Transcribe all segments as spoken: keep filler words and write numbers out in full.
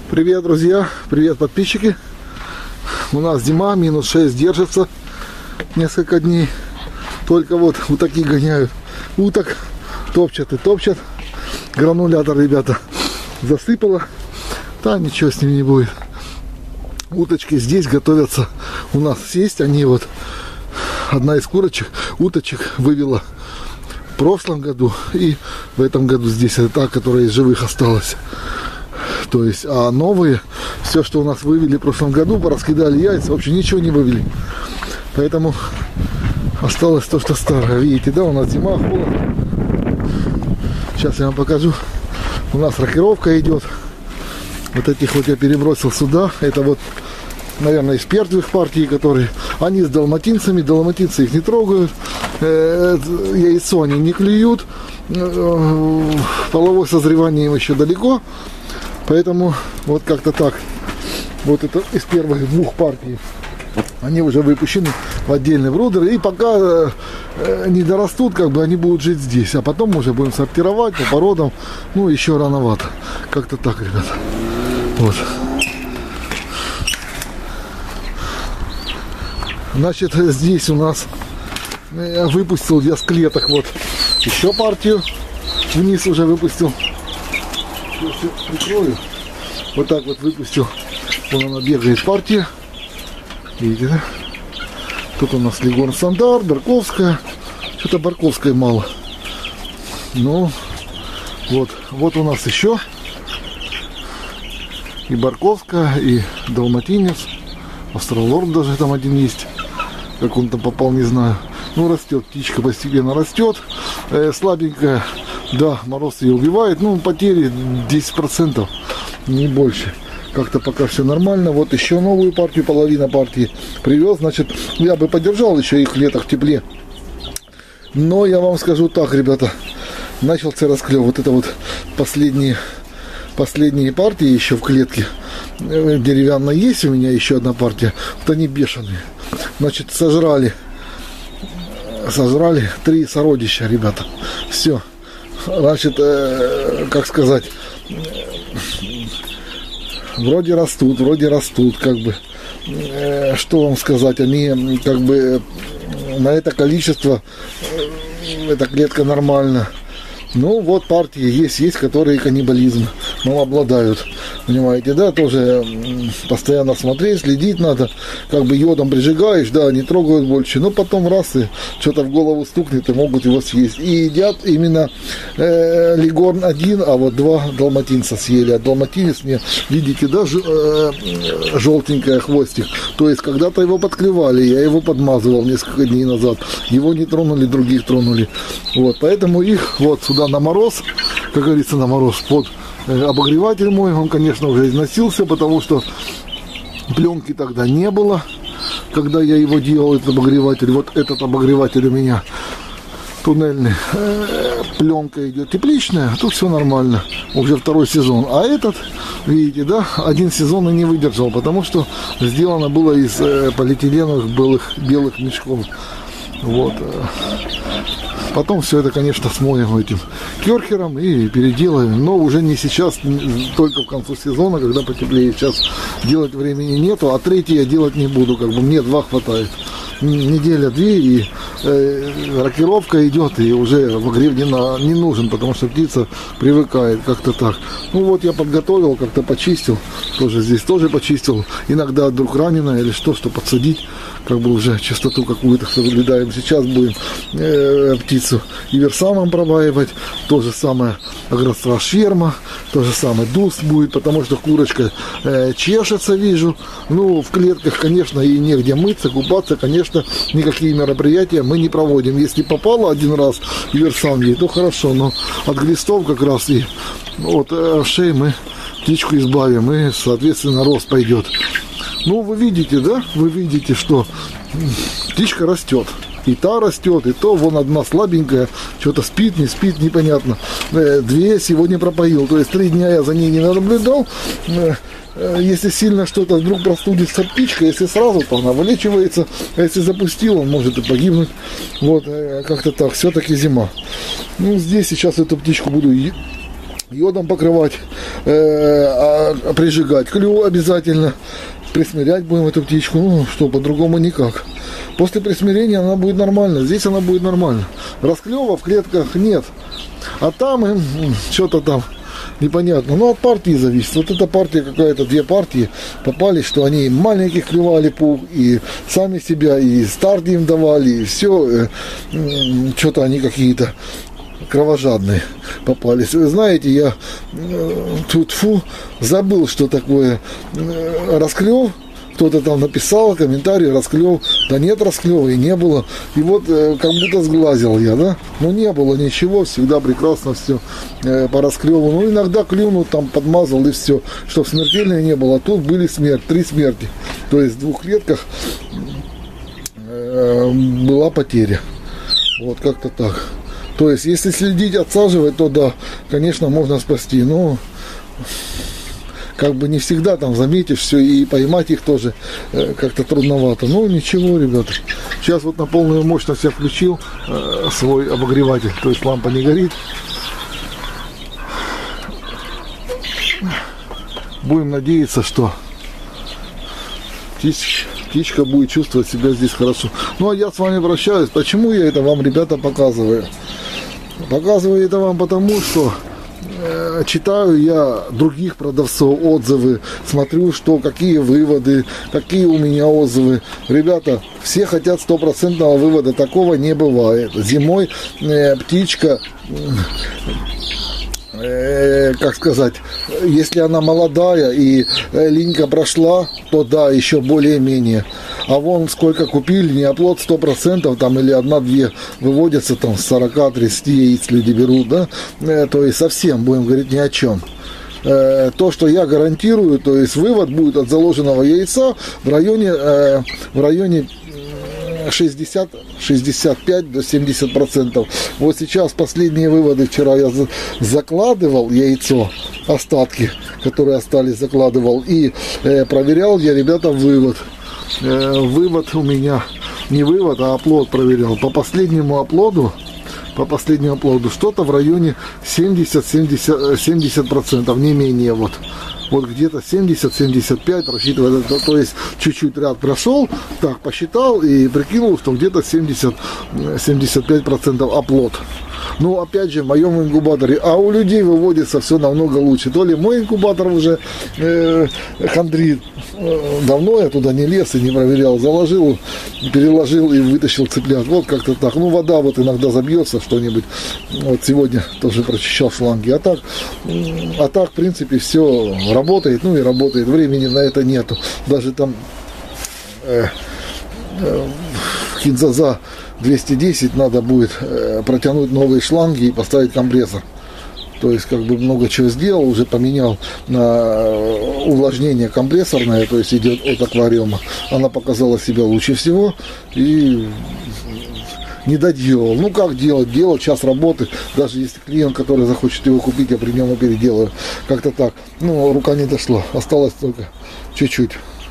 Привет, друзья, привет, подписчики. У нас зима, минус шесть держится несколько дней. Только вот утаки гоняют уток, топчат и топчат. Гранулятор, ребята, засыпало. Да, ничего с ними не будет. Уточки здесь готовятся у нас сесть. Они вот, одна из курочек, уточек вывела в прошлом году. И в этом году здесь это та, которая из живых осталась. То есть, а новые, все, что у нас вывели в прошлом году, пораскидали яйца, вообще ничего не вывели. Поэтому осталось то, что старое. Видите, да, у нас зима, холодно. Сейчас я вам покажу. У нас рокировка идет. Вот этих вот я перебросил сюда. Это вот, наверное, из первых партий, которые... Они с далматинцами, далматинцы их не трогают. Яйцо они не клюют. Половое созревание им еще далеко. Поэтому вот как-то так. Вот это из первых двух партий. Они уже выпущены в отдельный брудер. И пока э, не дорастут, как бы они будут жить здесь. А потом мы уже будем сортировать по породам. Ну, еще рановато. Как-то так, ребята. Вот. Значит, здесь у нас я выпустил я с клеток вот еще партию. Вниз уже выпустил. Все прикрою. Вот так вот выпустил. Вон она бегает партия. Видите, да? Тут у нас Легорн Стандарт, Барковская. Что-то Барковской мало. Ну, вот. Вот у нас еще и Барковская, и Далматинец. Австралорд даже там один есть. Как он там попал, не знаю. Ну, растет. Птичка постепенно растет. Э, слабенькая. Да, мороз ее убивает. Ну, потери десять процентов. Не больше. Как-то пока все нормально. Вот еще новую партию, половина партии привез. Значит, я бы поддержал еще их лето в тепле. Но я вам скажу так, ребята. Начался расклев. Вот это вот последние, последние партии еще в клетке. Деревянная есть у меня еще одна партия. Вот они бешеные. Значит, сожрали. Сожрали три сородища, ребята. Все. Значит, э, как сказать, вроде растут, вроде растут, как бы, э, что вам сказать, они как бы на это количество, э, эта клетка нормально. Ну, вот партии есть, есть, которые каннибализм, ну, обладают, понимаете, да, тоже постоянно смотреть, следить надо, как бы йодом прижигаешь, да, не трогают больше, но потом раз и что-то в голову стукнет и могут его съесть. И едят именно э, Легорн один, а вот два далматинца съели, а далматинец мне, видите, да, ж, э, желтенькая хвостик, то есть когда-то его подклевали, я его подмазывал несколько дней назад, его не тронули, других тронули, вот, поэтому их вот сюда на мороз, как говорится, на мороз, под обогреватель мой, он, конечно, уже износился, потому что пленки тогда не было, когда я его делал, этот обогреватель. Вот этот обогреватель у меня туннельный, пленка идет тепличная, тут все нормально, уже второй сезон. А этот, видите, да, один сезон и не выдержал, потому что сделано было из полиэтиленовых белых, белых мешков. Вот. Потом все это, конечно, смоем этим керхером и переделаем. Но уже не сейчас, только в конце сезона, когда потеплее. Сейчас делать времени нету, а третий я делать не буду. Как бы мне два хватает. Неделя-две, и э, рокировка идет, и уже обогрев не, на, не нужен, потому что птица привыкает как-то так. Ну вот я подготовил, как-то почистил. Тоже здесь тоже почистил. Иногда вдруг раненая или что, что подсадить. Как бы уже чистоту какую-то соблюдаем. Сейчас будем э, птицу иверсамом пробаивать. То же самое агрострашерма. То же самое дуст будет, потому что курочка э, чешется, вижу. Ну, в клетках, конечно, и негде мыться, купаться, конечно, никакие мероприятия мы не проводим. Если попало один раз иверсам ей, то хорошо. Но от глистов как раз и от э, шеи мы птичку избавим. И, соответственно, рост пойдет. Ну, вы видите, да? Вы видите, что птичка растет. И та растет, и то вон одна слабенькая, что-то спит, не спит, непонятно. Две сегодня пропоил. То есть три дня я за ней не наблюдал. Если сильно что-то вдруг простудится птичка, если сразу, то она вылечивается. А если запустил, он может и погибнуть. Вот, как-то так. Все-таки зима. Ну, здесь сейчас эту птичку буду йодом покрывать, э, а, прижигать клюв обязательно, присмирять будем эту птичку, ну что, по-другому никак. После присмирения она будет нормально, здесь она будет нормально. Расклева в клетках нет, а там им что-то там непонятно, но от партии зависит. Вот эта партия какая-то, две партии попались, что они маленьких клевали пух, и сами себя, и старт им давали, и все, что-то они какие-то кровожадные попались. Вы знаете, я тут фу забыл, что такое расклев. Кто-то там написал комментарий, расклев. Да нет расклева и не было. И вот как будто сглазил я, да? Но не было ничего, всегда прекрасно все по расклеву. Ну, иногда клюнул, там подмазал и все. Чтоб смертельно не было. А тут были смерть, три смерти. То есть в двух клетках была потеря. Вот как-то так. То есть, если следить, отсаживать, то да, конечно, можно спасти. Но как бы не всегда там заметишь все, и поймать их тоже э, как-то трудновато. Ну, ничего, ребята. Сейчас вот на полную мощность я включил э, свой обогреватель. То есть лампа не горит. Будем надеяться, что птичка, птичка будет чувствовать себя здесь хорошо. Ну, а я с вами прощаюсь. Почему я это вам, ребята, показываю? Показываю это вам потому, что э, читаю я других продавцов отзывы, смотрю, что какие выводы, какие у меня отзывы. Ребята, все хотят стопроцентного вывода, такого не бывает. Зимой э, птичка, э, как сказать, если она молодая и э, линька прошла, то да, еще более-менее. А вон сколько купили, не оплот сто процентов, там или одна-две выводятся, там с сорока-тридцати яиц люди берут, да, э, то есть совсем, будем говорить, ни о чем. Э, то, что я гарантирую, то есть вывод будет от заложенного яйца в районе, э, в районе шестьдесят шестьдесят пять до семидесяти процентов. Вот сейчас последние выводы, вчера я закладывал яйцо, остатки, которые остались, закладывал, и э, проверял я, ребята, вывод. Вывод у меня, не вывод, а оплот проверял. По последнему оплоду, по последнему оплоду что-то в районе семьдесят-семьдесят процентов, не менее, вот. Вот где-то семьдесят-семьдесят пять, рассчитывая, то, то есть чуть-чуть ряд прошел, так посчитал и прикинул, что где-то семьдесят-семьдесят пять процентов оплот. Ну, опять же, в моем инкубаторе, а у людей выводится все намного лучше. То ли мой инкубатор уже э, хандрит, давно я туда не лез и не проверял, заложил, переложил и вытащил цыплят. Вот как-то так. Ну, вода вот иногда забьется что-нибудь. Вот сегодня тоже прочищал шланги. А так, а так, в принципе, все работает. Ну и работает. Времени на это нету. Даже там э, э, Кинзаза двести десять надо будет э, протянуть новые шланги и поставить компрессор. То есть, как бы много чего сделал, уже поменял на увлажнение компрессорное, то есть идет от аквариума. Она показала себя лучше всего и не доделал. Ну как делать? Делал час работы. Даже если клиент, который захочет его купить, я при нем и переделаю. Как-то так. Ну, рука не дошла. Осталось только чуть-чуть.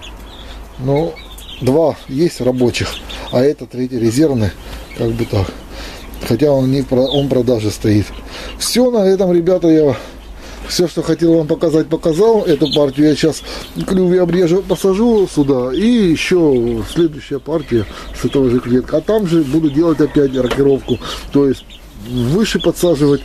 Ну, два есть рабочих, а это третий резервный, как бы так. Хотя он не он в продаже стоит. Все на этом, ребята, я все, что хотел вам показать, показал. Эту партию я сейчас клюве обрежу, посажу сюда. И еще следующая партия с этого же клетка. А там же буду делать опять рокировку. То есть выше подсаживать,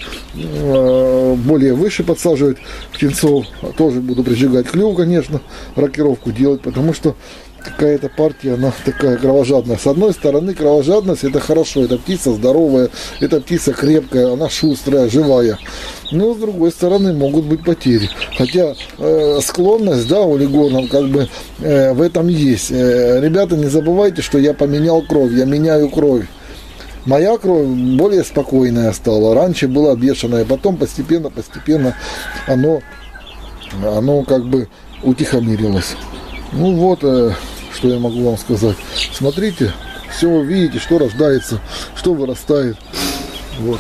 более выше подсаживать птенцов. Тоже буду прижигать клюв, конечно, рокировку делать, потому что какая-то партия, она такая кровожадная. С одной стороны, кровожадность — это хорошо, эта птица здоровая, эта птица крепкая, она шустрая, живая. Но с другой стороны, могут быть потери. Хотя э, склонность, да, у лигонов как бы э, в этом есть. Э, ребята, не забывайте, что я поменял кровь, я меняю кровь. Моя кровь более спокойная стала. Раньше была бешеная, потом постепенно, постепенно оно, оно как бы утихомирилось. Ну вот, э, что я могу вам сказать. Смотрите, все вы видите, что рождается, что вырастает. Вот.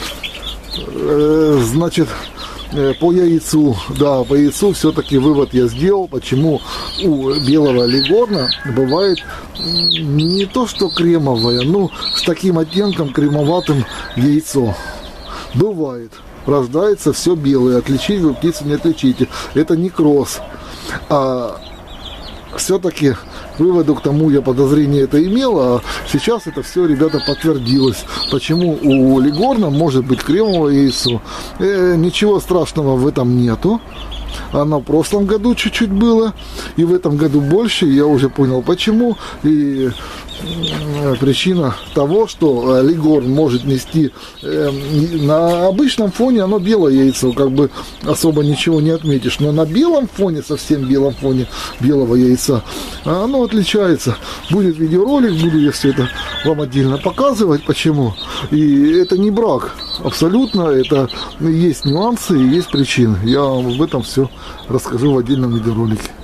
Э, значит, э, по яйцу, да, по яйцу все-таки вывод я сделал, почему у белого лигорна бывает не то что кремовое, но с таким оттенком кремоватым яйцо. Бывает. рождается все белое. Отличить вы птицу не отличите. Это не кросс. А все-таки выводу к тому я подозрение это имел, а сейчас это все, ребята, подтвердилось. Почему у Лигорна может быть кремовое яйцо? Э, ничего страшного в этом нету. Оно в прошлом году чуть-чуть было, и в этом году больше. Я уже понял почему. И причина того, что Лигорн может нести э, на обычном фоне, оно белое яйцо, как бы особо ничего не отметишь, но на белом фоне, совсем белом фоне белого яйца, оно отличается. Будет видеоролик, буду я все это вам отдельно показывать, почему. И это не брак, абсолютно, это есть нюансы и есть причины. Я вам об этом все расскажу в отдельном видеоролике.